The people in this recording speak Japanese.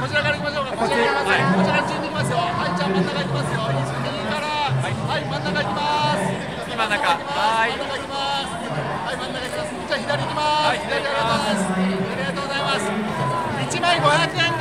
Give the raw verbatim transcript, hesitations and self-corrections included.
こちらから行きましょうか。こちらから、こちら順に行きますよ。はい、じゃあ真ん中行きますよ。右から、はい、真ん中行きます。 真ん中、はい。 真ん中行きます。はい、真ん中行きます。じゃあ左行きます。左ありがとうございます。ありがとうございます。一枚ごひゃくえん